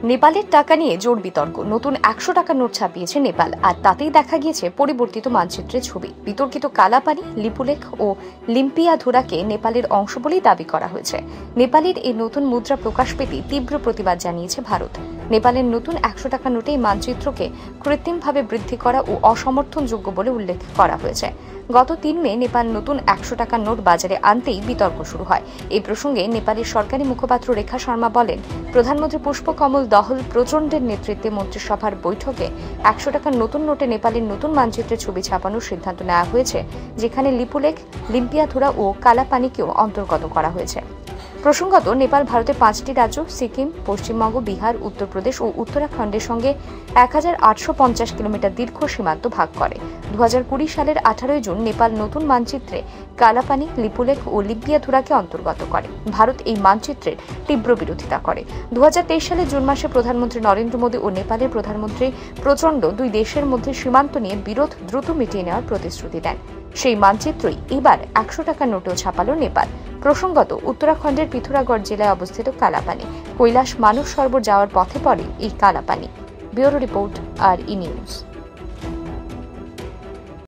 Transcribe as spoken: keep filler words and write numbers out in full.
নেপালের টাকা নিয়ে জোর বিতর্ক। নতুন একশো টাকার নোট ছাপিয়েছে নেপাল, আর তাতেই দেখা গিয়েছে পরিবর্তিত মানচিত্রের ছবি। বিতর্কিত কালাপানি, লিপুলেখ ও লিম্পিয়াধুরাকে নেপালের অংশ বলেই দাবি করা হয়েছে। নেপালের এই নতুন মুদ্রা প্রকাশ পেতেই তীব্র প্রতিবাদ জানিয়েছে ভারত। নেপালের নতুন একশো টাকা নোটে এই মানচিত্রকে কৃত্রিমভাবে বৃদ্ধি করা ও অসমর্থনযোগ্য বলে উল্লেখ করা হয়েছে। গত তিন মে নেপাল নতুন একশো টাকার নোট বাজারে আনতেই বিতর্ক শুরু হয়। এই প্রসঙ্গে নেপালের সরকারি মুখপাত্র রেখা শর্মা বলেন, প্রধানমন্ত্রী পুষ্পকমল দহল প্রচণ্ডের নেতৃত্বে মন্ত্রিসভার বৈঠকে একশো টাকার নতুন নোটে নেপালের নতুন মানচিত্রের ছবি ছাপানোর সিদ্ধান্ত নেওয়া হয়েছে, যেখানে লিপুলেখ, লিম্পিয়াধুরা ও কালাপানিকেও অন্তর্গত করা হয়েছে। প্রসঙ্গত, নেপাল ভারতের পাঁচটি রাজ্য সিকিম, পশ্চিমবঙ্গ, বিহার, উত্তরপ্রদেশ ও উত্তরাখণ্ডের সঙ্গে এক হাজার আটশো পঞ্চাশ কিলোমিটার দীর্ঘ সীমান্ত ভাগ করে। দু হাজার কুড়ি সালের আঠারোই জুন নেপাল নতুন মানচিত্রে কালাপানি, লিপুলেখ ও লিম্পিয়াধুরাকে অন্তর্গত করে। ভারত এই মানচিত্রের তীব্র বিরোধিতা করে। দু হাজার তেইশ সালের জুন মাসে প্রধানমন্ত্রী নরেন্দ্র মোদী ও নেপালের প্রধানমন্ত্রী প্রচণ্ড দুই দেশের মধ্যে সীমান্ত নিয়ে বিরোধ দ্রুত মিটিয়ে নেওয়ার প্রতিশ্রুতি দেন। সেই মানচিত্রই এবার একশো টাকার নোটেও ছাপালো নেপাল। প্রসঙ্গত, উত্তরাখণ্ডের পিথোরাগড় জেলায় অবস্থিত কালাপানি কৈলাস মানস সরোবর যাওয়ার পথে পড়ে এই কালাপানি। ব্যুরো রিপোর্ট, আর ই নিউজ।